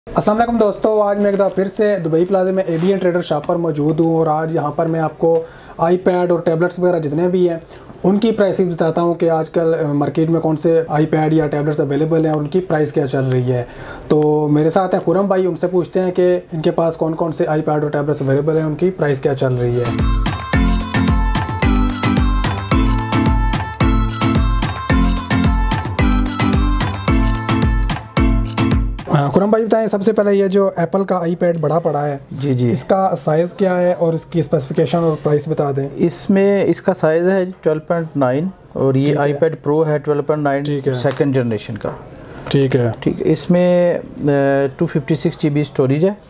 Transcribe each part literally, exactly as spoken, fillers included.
अस्सलाम वालेकुम दोस्तों, आज मैं एक दफ़ा फिर से दुबई प्लाजा में एबीएन ट्रेडर शॉप पर मौजूद हूँ और आज यहाँ पर मैं आपको आईपैड और टैबलेट्स वगैरह जितने भी हैं उनकी प्राइसिंग बताता हूँ कि आजकल मार्केट में कौन से आईपैड या टैबलेट्स अवेलेबल हैं और उनकी प्राइस क्या चल रही है। तो मेरे साथ हैं खुरम भाई, उनसे पूछते हैं कि इनके पास कौन कौन से आईपैड और टैबलेट्स अवेलेबल हैं, उनकी प्राइस क्या चल रही है। खुरम भाई बताएं, सबसे पहले ये जो एप्पल का आईपैड बड़ा पड़ा है जी जी इसका साइज़ क्या है और इसकी स्पेसिफिकेशन और प्राइस बता दें। इसमें इसका साइज़ है ट्वेल्व पॉइंट नाइन और ये आईपैड प्रो है twelve point nine second generation का। ठीक है ठीक है इसमें two fifty six G B storage है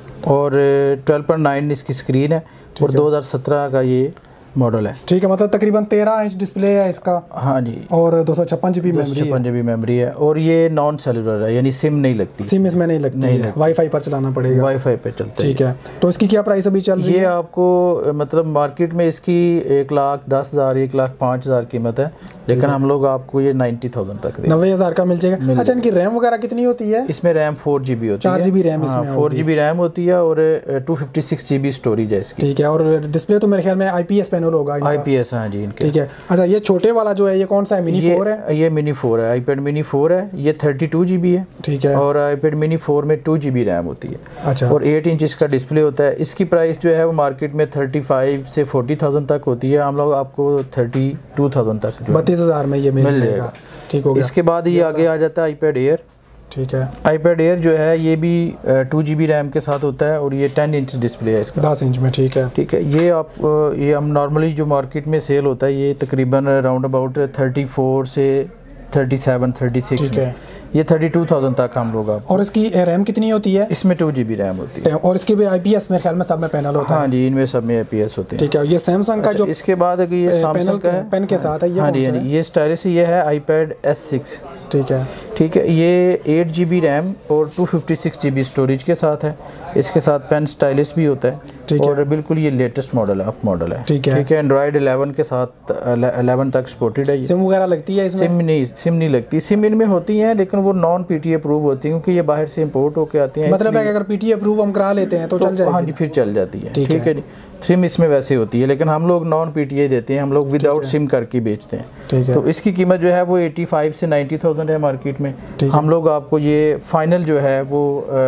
और ट्वेल्व पॉइंट नाइन इसकी स्क्रीन है और दो हज़ार सत्रह का ये मॉडल है। ठीक है, मतलब तकरीबन तेरह इंच डिस्प्ले है इसका। हाँ जी, और दो सौ छप्पन जी बी मेमोरी छप्पन जी बी मेमोरी है और ये नॉन सेलुलर है, यानी सिम नहीं लगती। सिम इसमें नहीं लगती, नहीं है, वाईफाई पर चलाना पड़ेगा। वाईफाई पे चलता है। ठीक है, तो इसकी क्या प्राइस अभी चल रही है? ये आपको मतलब मार्केट में इसकी एक लाख दस हज़ार एक लाख पाँच हज़ार कीमत है, लेकिन हम लोग आपको ये नाइन्टी थाउजेंड तक नब्बे हज़ार का मिल जाएगा। अच्छा, इनकी रैम वगैरह कितनी होती है? इसमें रैम फोर जी बी होती है, चार जी बी रैम इसमें फोर जी बी रैम होती है और two fifty six G B storage है इसकी। ठीक है, और डिस्प्ले तो मेरे ख्याल में आई पी एस पैनल होगा। आई पी एस हाँ जी इनके। ठीक है, अच्छा ये छोटे वाला जो है ये कौन सा है? मिनी फोर है। ये मिनी फोर है, आईपैड मिनी फोर है, ये थर्टी टू जी बी है। ठीक है, और आईपैड मिनी फोर में टू जी बी रैम होती है। अच्छा, और एट इंच इसका डिस्प्ले होता है। इसकी प्राइस जो है वो मार्केट में थर्टी फाइव से फोर्टी थाउजेंड तक होती है, हम लोग आपको थर्टी टू थाउजेंड तक बत्तीस हज़ार में ये मिल जाएगा। ठीक हो गया। इसके बाद ये आगे आ जाता है आईपैड एयर। ठीक है, आईपैड एयर जो है ये भी टू जी बी रैम के साथ होता है और ये टेन इंच डिस्प्ले है इसका, दस इंच में। ठीक है ठीक है, ये आप ये हम नॉर्मली जो मार्केट में सेल होता है ये तकरीबन राउंड अबाउट थर्टी फोर से थर्टी सेवन थर्टी सिक्स। ठीक है, ये थर्टी टू थाउजेंड तक हम लोग आप। और इसकी रैम कितनी होती है? इसमें टू जी बी रैम होती है और इसके भी आई पी एस मेरे ख्याल में सब में पैनल होता है। हाँ जी, इनमें सब में आई पी एस होते हैं। ठीक है, ये सैमसंग का जो इसके बाद ये सैमसंग का है, पेन के साथ है ये। हाँ जी, ये स्टाइलिश ये है आईपैड एस सिक्स। ठीक है ठीक है, ये एट जी बी रैम और two fifty six G B storage के साथ है। इसके साथ पेन स्टाइलिश भी होता है। ठीक और है। बिल्कुल ये लेटेस्ट मॉडल है, अप मॉडल है। ठीक है ठीक है, एंड्रॉयड इलेवन के साथ इलेवन तक सपोर्टेड है। सिम वगैरह लगती है इसमें? सिम नहीं सिम नहीं लगती। सिम इनमें होती है लेकिन वो नॉन पीटीए अप्रूव होती है क्योंकि ये बाहर से इंपोर्ट होकर आती हैं। मतलब है कि अगर पीटीए अप्रूव हम करा लेते हैं तो, तो चल जाएगी? हाँ जी, फिर चल जाती है। ठीक है जी, सिम इसमें वैसे होती है लेकिन हम लोग नॉन पीटीए देते हैं, हम लोग विदाउट सिम करके बेचते हैं। ठीक है, तो इसकी कीमत जो है वो एटी फाइव से नाइन्टी थाउजेंड है मार्केट में। हम लोग आपको ये फाइनल जो है वो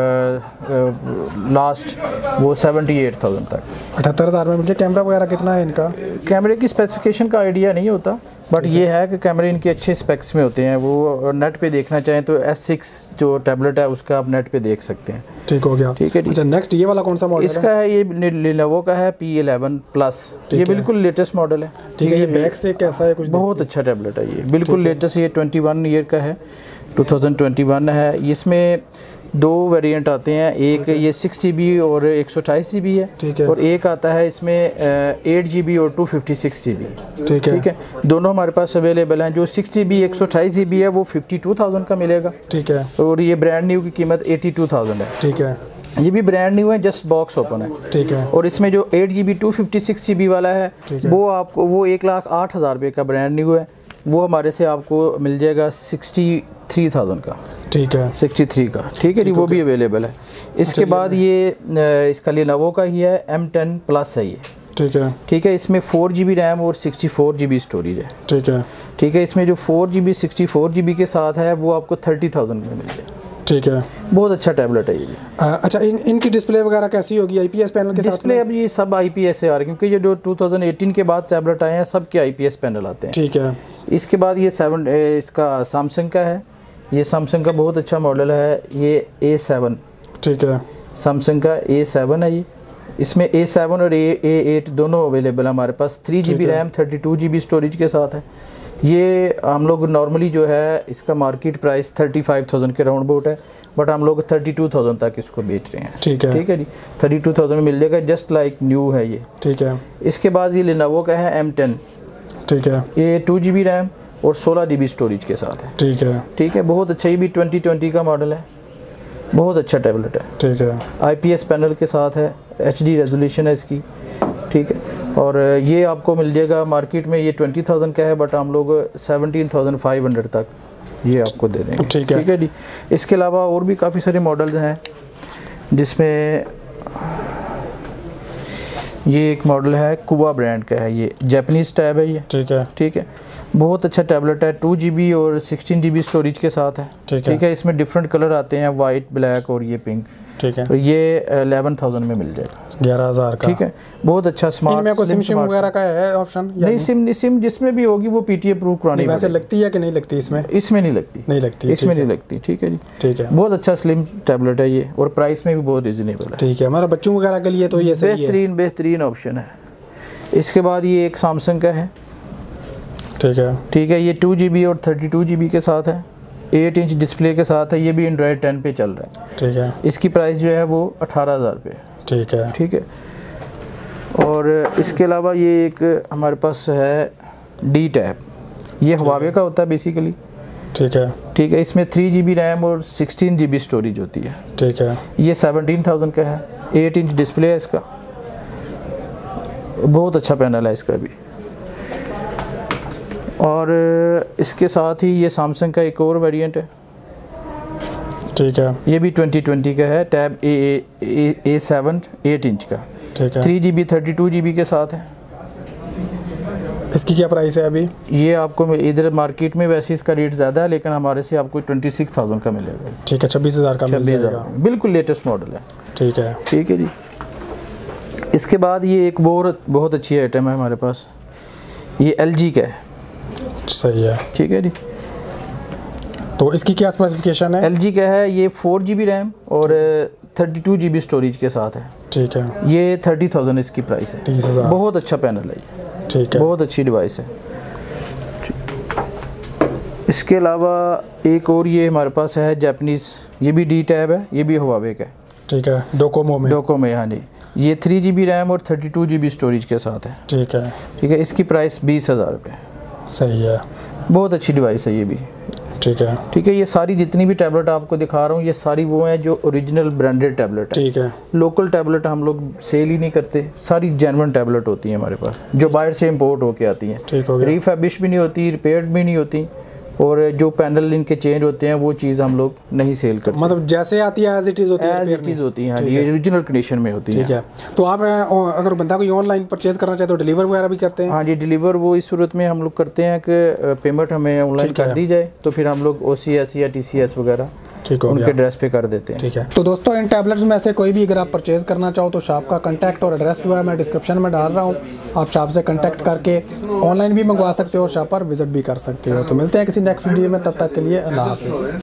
लास्ट वो सेवेंटी एट थाउजेंड तक, अठहत्तर हज़ार में। मुझे कैमरा वगैरह कितना है इनका? कैमरे की स्पेसिफिकेशन का आइडिया नहीं होता, बट ये है कि कैमरे इनके अच्छे स्पेक्स में होते हैं। वो नेट पे देखना चाहें तो एस सिक्स जो टैबलेट है उसका आप नेट पे देख सकते हैं। ठीक हो गया। ठीक है। अच्छा, नेक्स्ट ये वाला कौन सा मॉडल है? इसका है ये लेनोवो का है पी इलेवन प्लस। ये बिल्कुल लेटेस्ट मॉडल है। ठीक है, ये बैक से कैसा है? कुछ बहुत अच्छा टैबलेट है ये, बिल्कुल लेटेस्ट। ये ट्वेंटी वन ईयर का है, टू थाउजेंड ट्वेंटी वन है। इसमें दो वेरिएंट आते हैं, एक ये सिक्स जी बी और एक सौ अट्ठाईस जी बी है। ठीक है, और एक आता है इसमें एट जी बी और two fifty six G B. ठीक है ठीक है, दोनों हमारे पास अवेलेबल हैं। जो सिक्स जी बी एक सौ अट्ठाईस जी बी है वो फिफ्टी टू थाउजेंड का मिलेगा। ठीक है, और ये ब्रांड न्यू की कीमत एटी टू थाउजेंड है। ठीक है, ये भी ब्रांड न्यू है, जस्ट बॉक्स ओपन है। ठीक है, और इसमें जो eight G B two fifty six G B वाला है वो आपको वो एक लाख आठ हज़ार रुपये का ब्रांड न्यू है, वो हमारे से आपको मिल जाएगा सिक्सटी थ्री थाउजेंड का। ठीक है, सिक्सटी थ्री का। ठीक है जी, वो भी अवेलेबल है। इसके बाद ये इसका लेनोवो का ही है, एम टेन प्लस है ये। ठीक है ठीक है, इसमें फोर जी बी रैम और sixty four G B storage है। ठीक है ठीक है, इसमें जो four G B sixty four G B के साथ है वो आपको थर्टी थाउजेंड में मिल जाएगा। ठीक है, बहुत अच्छा टैबलेट है ये। आ, अच्छा, इन इनकी डिस्प्ले वगैरह कैसी होगी? आईपीएस पैनल के साथ? डिस्प्ले अब ये सब आईपीएस से आ रहे हैं क्योंकि ये जो टू थाउजेंड एटीन के बाद टैबलेट आए हैं सब के आईपीएस पैनल आते हैं। ठीक है, इसके बाद ये सेवन इसका सैमसंग का है। ये सैमसंग का बहुत अच्छा मॉडल है, ये ए सेवन। ठीक है, सैमसंग का ए सेवन है ये। इसमें ए सेवन और ए एट दोनों अवेलेबल है हमारे पास। Three G B RAM thirty two G B storage के साथ है। ये हम लोग नॉर्मली जो है इसका market price thirty five thousand के राउंड अबाउट है, बट हम लोग थर्टी टू थाउजेंड तक इसको बेच रहे हैं। ठीक है ठीक है जी, थर्टी टू थाउजेंड में मिल जाएगा, जस्ट लाइक न्यू है ये। ठीक है, इसके बाद ये लेनोवो का है एम टेन। ठीक है, ये टू जी बी रैम और सोलह जी बी स्टोरेज के साथ है। ठीक है ठीक है, बहुत अच्छा। ये भी ट्वेंटी ट्वेंटी का मॉडल है, बहुत अच्छा टैबलेट है। ठीक है, आई पी एस पैनल के साथ है, एच डी रेजोल्यूशन है इसकी। ठीक है, और ये आपको मिल जाएगा मार्केट में ये ट्वेंटी थाउजेंड का है, बट हम लोग सेवनटीन थाउजेंड फाइव हंड्रेड तक ये आपको दे देंगे। ठीक है, ठीक है जी। इसके अलावा और भी काफ़ी सारे मॉडल्स हैं, जिसमें ये एक मॉडल है कुवा ब्रांड का है, ये जापानीज टैब है ये। ठीक है, ठीक है, बहुत अच्छा टैबलेट है, टू जी बी और सिक्सटीन जी बी स्टोरेज के साथ है। ठीक है, ठीक है, इसमें डिफरेंट कलर आते हैं, वाइट, ब्लैक और ये पिंक। ठीक है, तो ये इलेवन थाउजेंड में मिल जाएगा, ग्यारह हज़ार का। ठीक है, बहुत अच्छा स्मार्ट। इनमें कोई सिम सिम वगैरह का है ऑप्शन? नहीं, सिम सिम जिसमें भी होगी वो पीटीए प्रूव करानी। वैसे लगती है कि नहीं लगती इसमें? इसमें नहीं लगती, नहीं लगती, इसमें नहीं लगती। ठीक है जी, ठीक है, बहुत अच्छा स्लिम टैबलेट है ये, और प्राइस में भी बहुत रिजनेबल है। ठीक है, हमारे बच्चों वगैरह के लिए तो ये सही है, बेहतरीन बेहतरीन ऑप्शन है। इसके बाद ये एक सैमसंग का है। ठीक है, ठीक है, ये टू जी बी और थर्टी टू जी बी के साथ है, एट इंच डिस्प्ले के साथ है, ये भी एंड्रॉयड टेन पे चल रहा है। ठीक है, इसकी प्राइस जो है वो अठारह हज़ार रुपये। ठीक है, ठीक है, और इसके अलावा ये एक हमारे पास है डी टैब, ये हुआवे का होता है बेसिकली। ठीक है, ठीक है, इसमें थ्री जी बी रैम और सिक्सटीन जी बी स्टोरेज होती है। ठीक है, ये सेवनटीन थाउजेंड का है, एट इंच डिस्प्ले है इसका, बहुत अच्छा पैनल है इसका भी। और इसके साथ ही ये सैमसंग का एक और वेरिएंट है। ठीक है, ये भी ट्वेंटी ट्वेंटी का है, tab A A A seven eight inch का। ठीक है, three G B thirty two G B के साथ है। इसकी क्या प्राइस है अभी? ये आपको इधर मार्केट में वैसे इसका रेट ज़्यादा है, लेकिन हमारे से आपको ट्वेंटी सिक्स थाउजेंड का मिलेगा। ठीक है, छब्बीस हज़ार का मिल जाएगा, बिल्कुल लेटेस्ट मॉडल है। ठीक है, ठीक है जी। इसके बाद ये एक बहुत बहुत अच्छी आइटम है हमारे पास, ये एल जी का है। सही है, ठीक है जी। तो इसकी क्या स्पेसिफिकेशन है? एल जी का है, ये फोर जी बी रैम और thirty two G B storage के साथ है। ठीक है, ये थर्टी थाउजेंड इसकी प्राइस है, तीस हज़ार। बहुत अच्छा पैनल है ये। ठीक है, बहुत अच्छी डिवाइस है। इसके अलावा एक और ये हमारे पास है जापानीज, ये भी डी टैब है, ये भी हुआवे का है। ठीक है, डोकोमो में डोकोमो में हाँ जी। ये थ्री जी बी रैम और thirty two G B storage के साथ है। ठीक है, ठीक है, इसकी प्राइस बीस हज़ार रुपये। सही है, बहुत अच्छी डिवाइस है ये भी। ठीक है, ठीक है, ये सारी जितनी भी टैबलेट आपको दिखा रहा हूँ, ये सारी वो हैं जो ओरिजिनल ब्रांडेड टैबलेट है। ठीक है, लोकल टैबलेट हम लोग सेल ही नहीं करते, सारी जेन्युइन टैबलेट होती हैं हमारे पास, जो बाहर से इम्पोर्ट होके आती हैं। ठीक हो गया, रीफैबिश भी नहीं होती, रिपेयर्ड भी नहीं होती, और जो पैनल इनके चेंज होते हैं वो चीज़ हम लोग नहीं सेल करते। मतलब जैसे आती है एज इट इज़ होती है, एज इट इज़ होती है, ये ओरिजिनल कंडीशन में होती है। ठीक है, तो आप अगर बंदा कोई ऑनलाइन परचेज करना चाहे तो डिलीवर वगैरह भी करते हैं? हाँ जी, डिलीवर वो इस सूरत में हम लोग करते हैं कि पेमेंट हमें ऑनलाइन कर दी जाए, तो फिर हम लोग ओ सी एस या टी सी एस वगैरह ठीक उनके एड्रेस पे कर देते हैं। ठीक है, तो दोस्तों इन टैबलेट्स में से कोई भी अगर आप परचेज़ करना चाहो तो शॉप का कांटेक्ट और एड्रेस जो है मैं डिस्क्रिप्शन में डाल रहा हूँ, आप शॉप से कांटेक्ट करके ऑनलाइन भी मंगवा सकते हो और शॉप पर विजिट भी कर सकते हो। तो मिलते हैं किसी नेक्स्ट वीडियो में, तब तक के लिए अल्लाह हाफिज़।